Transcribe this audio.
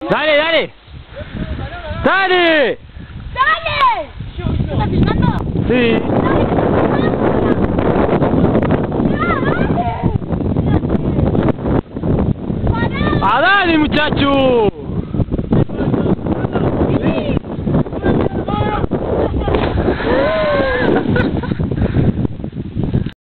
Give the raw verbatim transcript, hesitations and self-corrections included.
Dale, dale. Dale. ¡Dale! ¿Estás filmando? Sí. ¡Ah, dale, muchacho!